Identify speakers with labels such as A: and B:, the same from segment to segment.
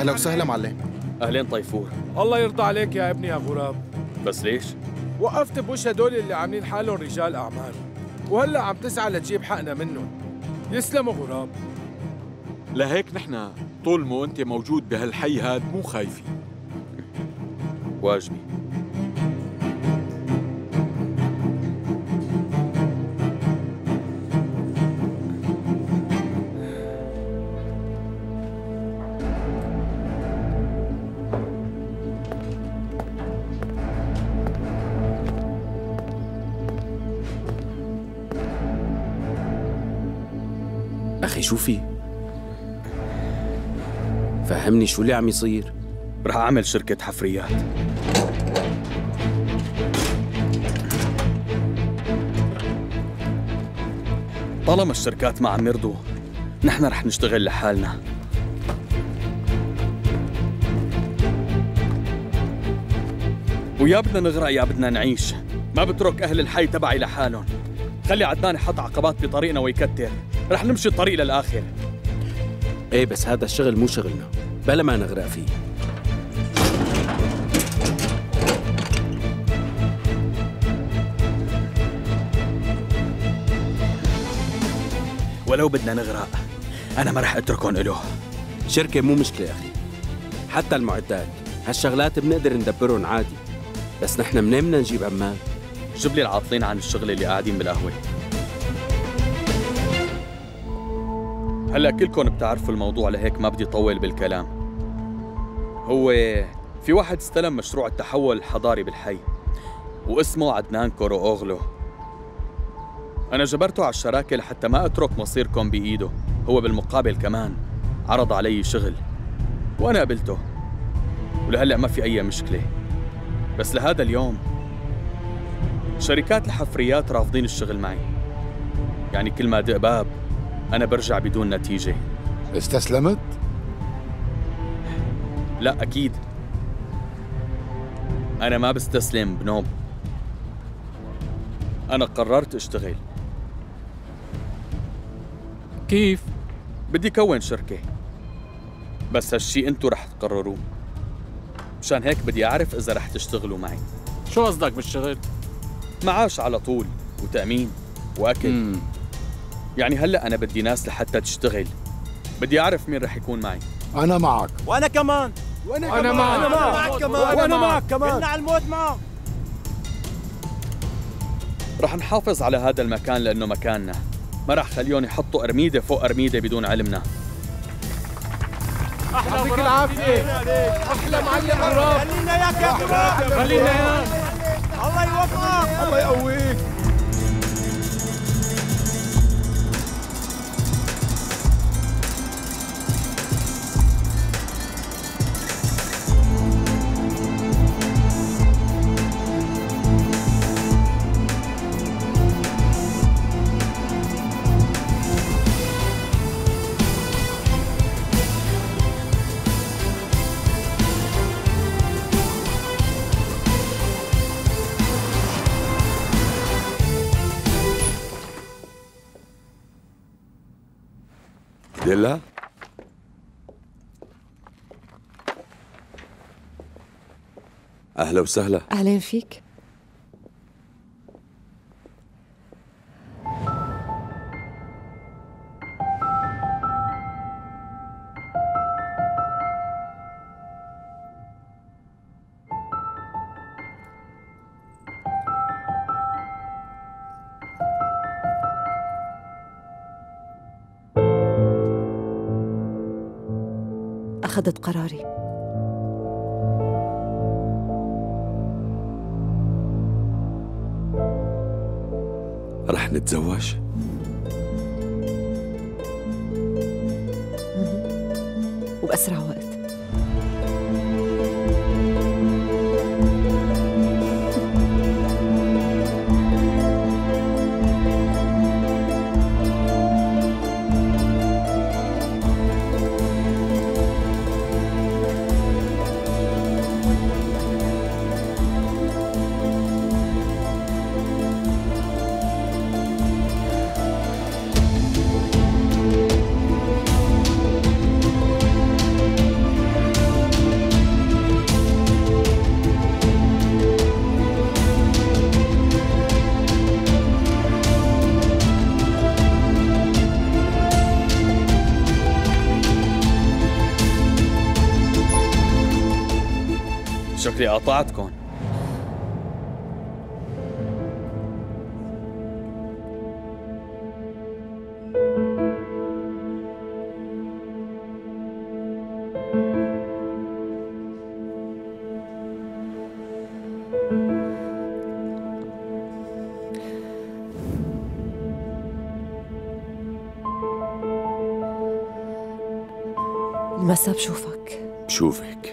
A: أهلا وسهلا معلم.
B: أهلين طيفور.
C: الله يرضى عليك يا ابني يا غراب.
B: بس ليش؟
C: وقفت بوش هدول اللي عاملين حالهم رجال أعمال، وهلأ عم تسعى لتجيب حقنا منهم. يسلموا غراب.
D: لهيك نحن طول ما أنت موجود بهالحي هاد مو خايفين.
B: واجبي.
E: أخي شو في؟ فهمني شو اللي عم يصير؟
B: رح أعمل شركة حفريات. طالما الشركات ما عم يرضوا، نحن رح نشتغل لحالنا. ويا بدنا نغرق يا بدنا نعيش. ما بترك أهل الحي تبعي لحالهم. خلي عدنان يحط عقبات بطريقنا ويكتر. رح نمشي الطريق للآخر.
E: ايه بس هذا الشغل مو شغلنا، بلا ما نغرق فيه.
B: ولو بدنا نغرق، أنا ما رح أتركهم إله.
E: شركة مو مشكلة أخي، حتى المعدات هالشغلات بنقدر ندبرهم عادي، بس نحن منين بدنا نجيب عمال؟
B: جيب لي العاطلين عن الشغل اللي قاعدين بالقهوة. هلا كلكم بتعرفوا الموضوع، لهيك ما بدي طول بالكلام. هو في واحد استلم مشروع التحول الحضاري بالحي واسمه عدنان كورو أوغلو. أنا جبرته على الشراكة لحتى ما أترك مصيركم بإيده. هو بالمقابل كمان عرض علي شغل وأنا قبلته، ولهلأ ما في أي مشكلة. بس لهذا اليوم شركات الحفريات رافضين الشغل معي. يعني كل ما دق باب أنا برجع بدون نتيجة.
F: استسلمت؟
B: لا أكيد، أنا ما بستسلم بنوب. أنا قررت أشتغل.
C: كيف؟
B: بدي كون شركة، بس هالشي أنتو رح تقرروه. مشان هيك بدي أعرف إذا رح تشتغلوا معي.
C: شو قصدك بالشغل؟
B: معاش على طول وتأمين وأكل. يعني هلأ أنا بدي ناس لحتى تشتغل. بدي أعرف مين رح يكون معي.
F: أنا معك.
G: وأنا كمان.
C: وأنا معك كمان.
G: وأنا معك كمان. كلنا على الموت معك.
B: رح نحافظ على هذا المكان لأنه مكاننا. ما رح خليهم يحطوا أرميدة فوق أرميدة بدون علمنا.
C: يعطيك العافية. أحلى معلم غراب.
G: خلينا إياك يا غراب.
C: خلينا إياك.
G: الله يوفقك.
F: الله يقويك.
D: ديلا أهلا وسهلا.
H: أهلين فيك. أخذت قراري.
D: رح نتزوج؟
H: وبأسرع وقت.
B: شكلي قاطعتكم.
H: المسا بشوفك.
E: بشوفك.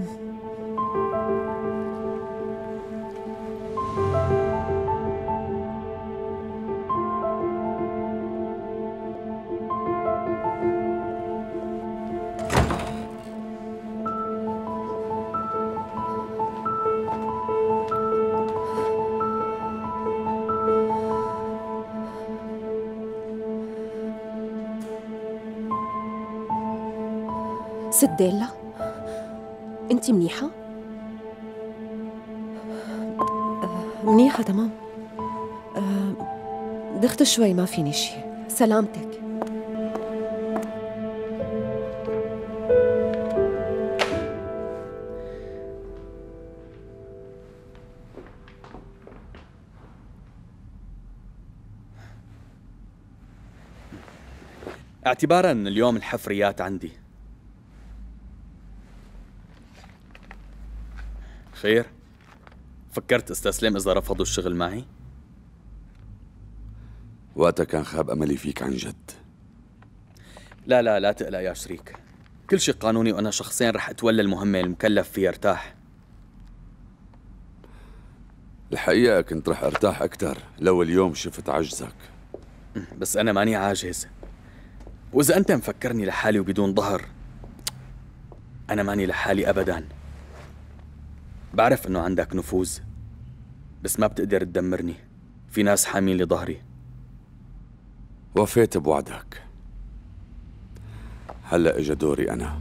H: ست ديلا، انت منيحة؟ منيحة تمام. دخت شوي، ما فيني شي. سلامتك.
B: اعتبارا ان اليوم الحفريات عندي. خير؟ فكرت استسلم إذا رفضوا الشغل معي؟
E: وقتها كان خاب أملي فيك عن جد.
B: لا تقلق يا شريك، كل شيء قانوني وأنا شخصيا رح أتولى المهمة المكلف فيها ارتاح.
E: الحقيقة كنت رح ارتاح أكتر لو اليوم شفت عجزك.
B: بس أنا ماني عاجز، وإذا أنت مفكرني لحالي وبدون ظهر، أنا ماني لحالي أبداً. بعرف إنه عندك نفوذ، بس ما بتقدر تدمرني. في ناس حامين لي ظهري.
E: وفيت بوعدك. هلأ إجا دوري أنا،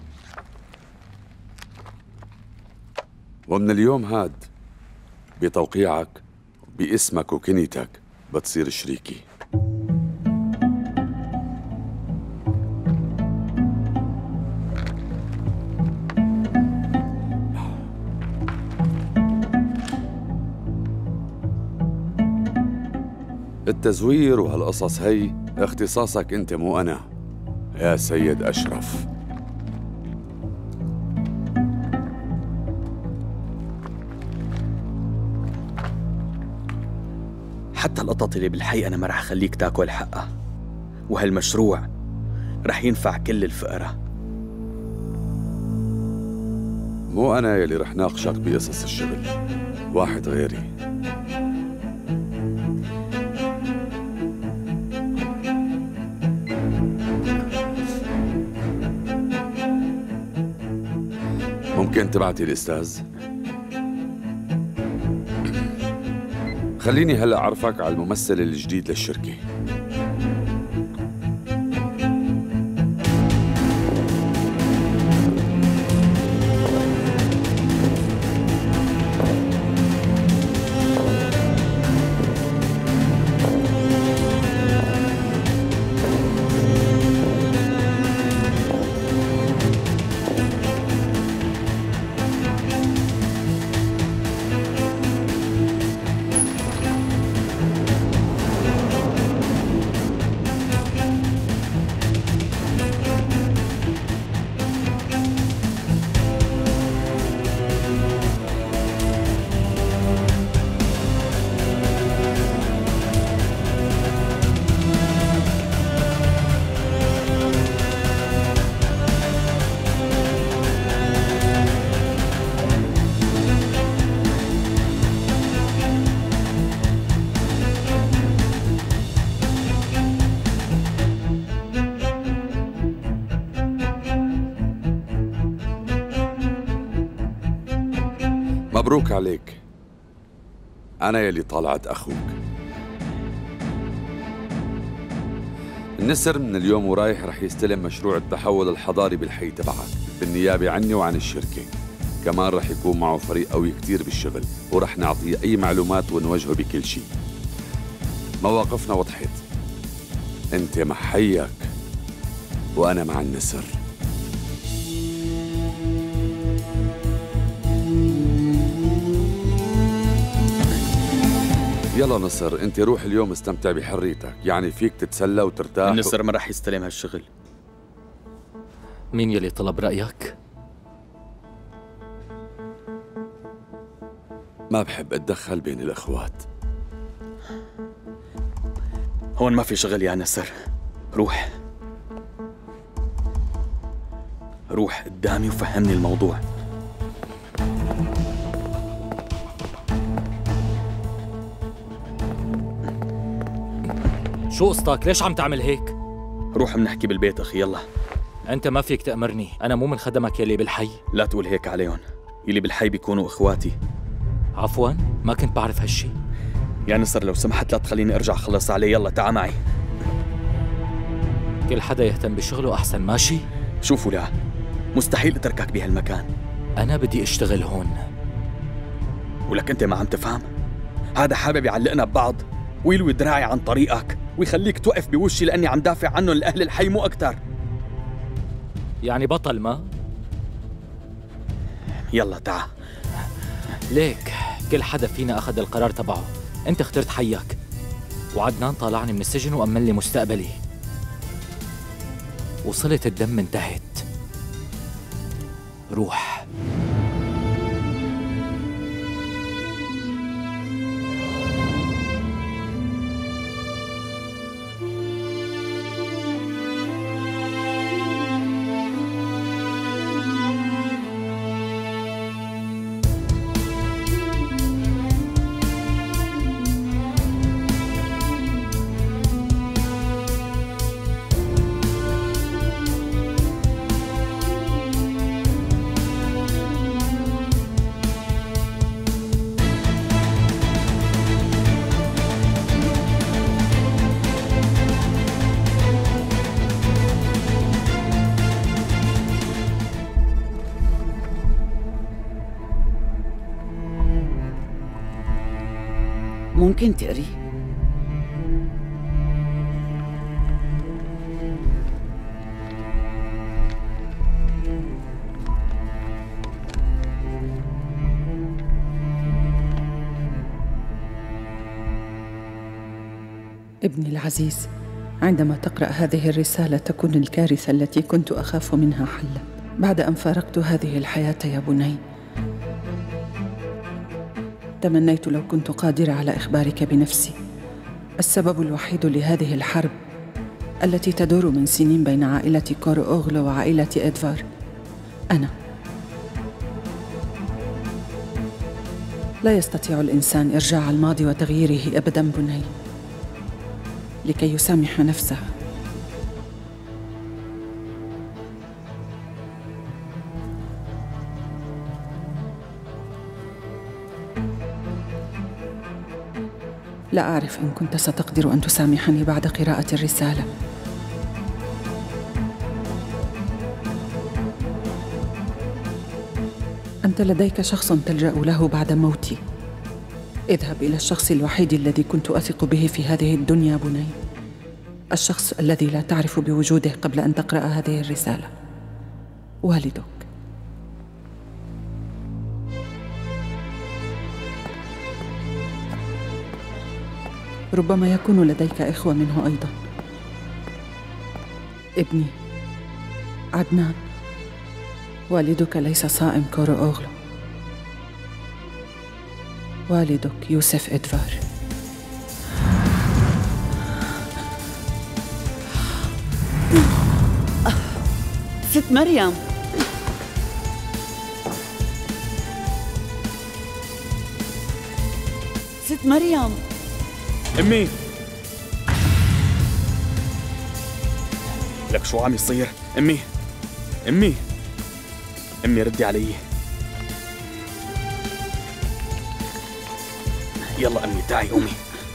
E: ومن اليوم هاد بتوقيعك باسمك وكنيتك بتصير شريكي. التزوير وهالقصص هي اختصاصك انت مو انا يا سيد اشرف.
B: حتى القطط اللي بالحي أنا ما رح أخليك تاكل حقها، وهالمشروع رح ينفع كل الفقراء.
E: مو انا يلي رح ناقشك بقصص الشغل، واحد غيري. ممكن تبعتي الأستاذ؟ خليني هلأ أعرفك على الممثل الجديد للشركة. مبروك عليك، أنا يلي طالعت أخوك. النسر من اليوم ورايح رح يستلم مشروع التحول الحضاري بالحي تبعك بالنيابة عني وعن الشركة. كمان رح يكون معه فريق قوي كتير بالشغل، ورح نعطيه أي معلومات ونوجهه بكل شيء. مواقفنا وضحت، أنت مع حيك وأنا مع النسر. يلا نصر، انت روح اليوم استمتع بحريتك، يعني فيك تتسلى وترتاح.
B: النسر ما رح يستلم هالشغل.
A: مين يلي طلب رأيك؟
E: ما بحب اتدخل بين الاخوات.
B: هون ما في شغل يا نسر. روح روح قدامي وفهمني الموضوع.
A: شو قصتك؟ ليش عم تعمل هيك؟
B: روح منحكي بالبيت أخي، يلا.
A: أنت ما فيك تأمرني، أنا مو من خدمك يلي بالحي.
B: لا تقول هيك عليهم، يلي بالحي بيكونوا إخواتي.
A: عفواً، ما كنت بعرف هالشي.
B: يا نصر لو سمحت لا تخليني أرجع خلص عليه، يلا تعا معي.
A: كل حدا يهتم بشغله أحسن، ماشي؟
B: شوفوا لا، مستحيل أتركك بهالمكان.
A: أنا بدي أشتغل هون.
B: ولك أنت ما عم تفهم؟ هذا حابب يعلقنا ببعض ويلوي دراعي عن طريقك ويخليك توقف بوشي لأني عم دافع عنهم لأهل الحي مو أكتر.
A: يعني بطل ما؟
B: يلا تعا.
A: ليك كل حدا فينا أخذ القرار تبعه. أنت اخترت حيك، وعدنان طالعني من السجن وأمن لي مستقبلي، وصلة الدم انتهت. روح.
I: ممكن تقري؟
J: ابني العزيز، عندما تقرأ هذه الرسالة تكون الكارثة التي كنت أخاف منها حلا. بعد أن فارقت هذه الحياة يا بني، تمنيت لو كنت قادرة على إخبارك بنفسي. السبب الوحيد لهذه الحرب التي تدور من سنين بين عائلة كورو أوغلو وعائلة إدفار أنا. لا يستطيع الإنسان إرجاع الماضي وتغييره أبداً بني، لكي يسامح نفسه. لا أعرف إن كنت ستقدر أن تسامحني بعد قراءة الرسالة. أنت لديك شخص تلجأ له بعد موتي. اذهب إلى الشخص الوحيد الذي كنت أثق به في هذه الدنيا بني، الشخص الذي لا تعرف بوجوده قبل أن تقرأ هذه الرسالة، والدك. ربما يكون لديك إخوة منه أيضاً. ابني عدنان، والدك ليس صائم كورو أوغلو، والدك يوسف إدفار.
I: ست مريم، ست مريم.
B: أمي، لك شو عم يصير؟ أمي أمي أمي ردي علي. يلا أمي تعي أمي.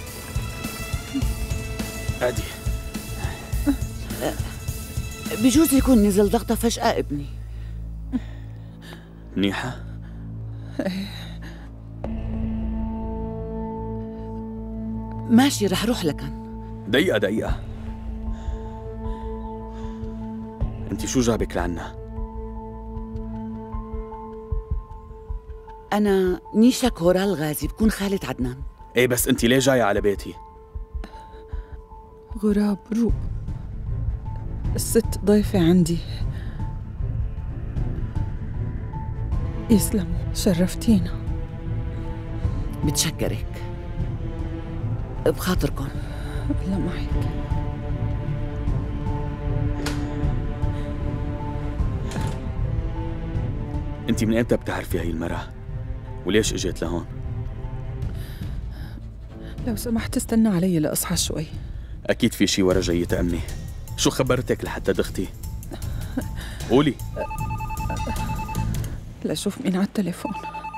B: أدي
I: بجوز يكون نزل ضغطه فجأة ابني.
B: منيحة؟
I: ماشي، رح روح لكن.
B: دقيقة، أنت شو جابك لعنا؟
I: أنا نيشا كورال غازي، بكون خالة عدنان.
B: ايه بس انت ليه جاية على بيتي؟
J: غراب روق، الست ضيفة عندي. يسلموا، شرفتينا.
I: متشكرك بخاطركم.
J: الله معك.
B: انت من امتى بتعرفي هي المرأة؟ وليش اجيت لهون؟
J: لو سمحت استنى علي لأصحى شوي.
B: اكيد في شي ورا جاية امي. شو خبرتك لحتى دختي؟ قولي.
J: لأشوف مين على التليفون.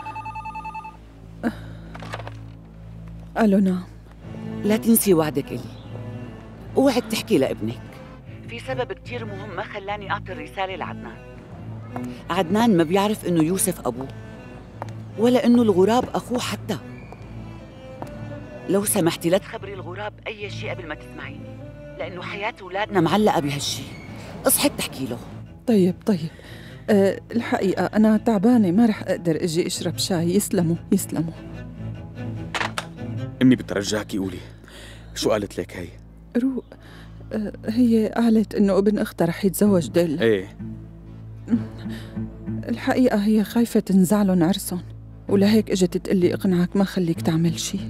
J: ألو نعم.
I: لا تنسي وعدك إلي، اوعك تحكي لابنك. في سبب كتير مهم ما خلاني أعطي الرسالة لعدنان. عدنان ما بيعرف إنه يوسف أبوه ولا إنه الغراب أخوه حتى. لو سمحتي لا تخبري الغراب أي شيء قبل ما تسمعيني، لأنه حياة أولادنا معلقة بهالشي. اصحي تحكي له.
J: طيب الحقيقة أنا تعبانة، ما رح أقدر أجي أشرب شاي. يسلموا.
B: امي بترجاكي قولي، شو قالت لك هي؟
J: روق، هي قالت إنه ابن أختها رح يتزوج ديلا.
B: ايه
J: الحقيقة هي خايفة تنزعلن عرسهم، ولهيك اجت تقلي اقنعك ما خليك تعمل شي.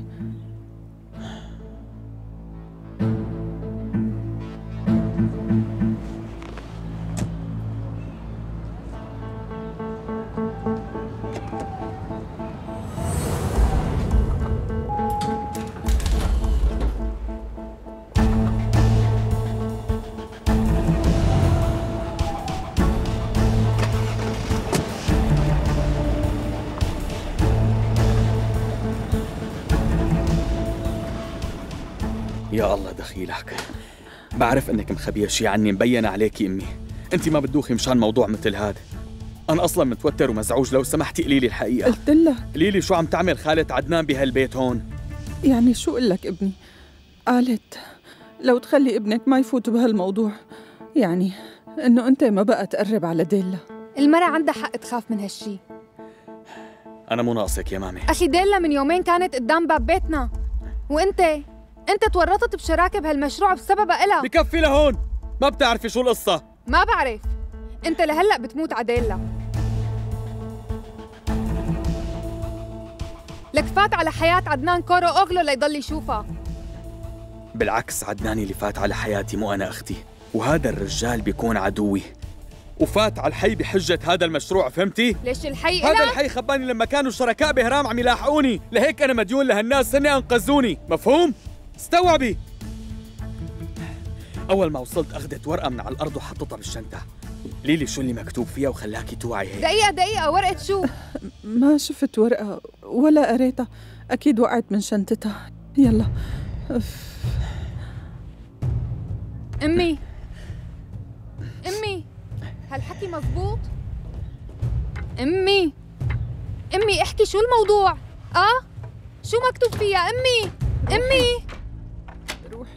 B: يا الله دخيلك، بعرف انك مخبيه شي عني، مبين عليكي امي. انت ما بتدوخي مشان موضوع مثل هذا. انا اصلا متوتر ومزعوج، لو سمحتي قولي لي الحقيقه.
J: قلت لك.
B: قولي لي شو عم تعمل خالة عدنان بهالبيت هون؟
J: يعني شو اقول لك ابني؟ قالت لو تخلي ابنك ما يفوت بهالموضوع، يعني انه انت ما بقى تقرب على ديلا.
K: المرأة عندها حق تخاف من هالشي.
B: انا مو ناقصك يا مامي.
K: اخي ديلا من يومين كانت قدام باب بيتنا، وانت تورطت بشراكة بهالمشروع بسببها إلها.
B: بكفي لهون، ما بتعرفي شو القصة.
K: ما بعرف، انت لهلأ بتموت عديلا. لك فات على حياة عدنان كورو أغلو ليضل يشوفها.
B: بالعكس، عدنان اللي فات على حياتي مو أنا أختي، وهذا الرجال بيكون عدوي، وفات على الحي بحجة هذا المشروع. فهمتي؟
K: ليش الحي
B: هذا الحي خباني لما كانوا شركاء بهرام عم يلاحقوني، لهيك أنا مديون لهالناس، هن أنقذوني. مفهوم؟ استوعبي. أول ما وصلت أخذت ورقة من على الأرض وحطتها بالشنطة. ليلي شو اللي مكتوب فيها وخلاكي توعي هيك؟
K: دقيقة، ورقة شو؟
J: ما شفت ورقة ولا قريتها، أكيد وقعت من شنطتها. يلا.
K: أمي هالحكي مزبوط؟ أمي احكي شو الموضوع؟ شو مكتوب فيها؟ أمي
J: روحي.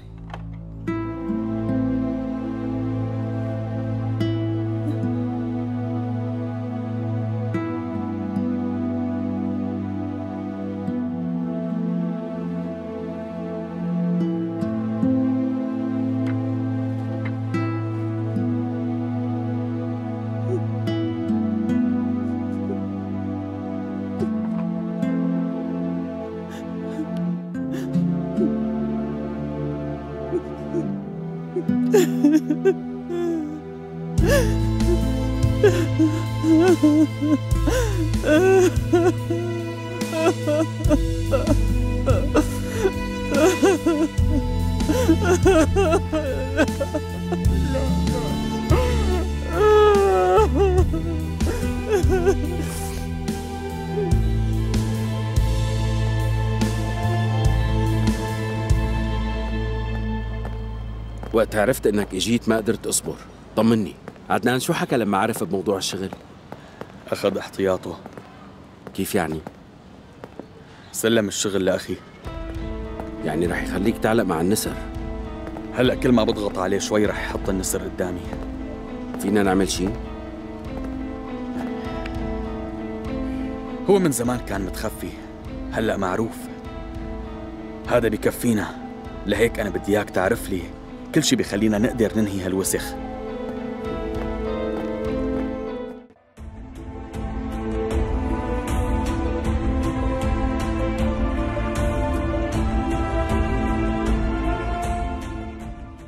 L: وقت عرفت انك اجيت ما قدرت اصبر. طمني، عدنان شو حكى لما عرف بموضوع الشغل؟
B: أخذ احتياطه.
L: كيف يعني؟
B: سلم الشغل لأخي.
L: يعني رح يخليك تعلق مع النسر؟
B: هلأ كل ما بضغط عليه شوي رح يحط النسر قدامي.
L: فينا نعمل شيء؟
B: هو من زمان كان متخفي، هلأ معروف. هذا بكفينا. لهيك أنا بدي إياك تعرف لي كل شي بيخلينا نقدر ننهي هالوسخ.